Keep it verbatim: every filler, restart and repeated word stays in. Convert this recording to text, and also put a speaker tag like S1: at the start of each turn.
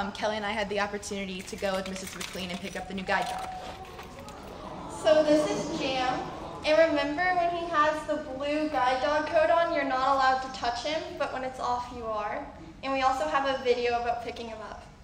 S1: um, Kelly and I had the opportunity to go with Missus McLean and pick up the new guide dog.
S2: So this is Jam, and remember when he has the blue guide dog coat on, you're not allowed to touch him, but when it's off, you are. And we also have a video about picking him up.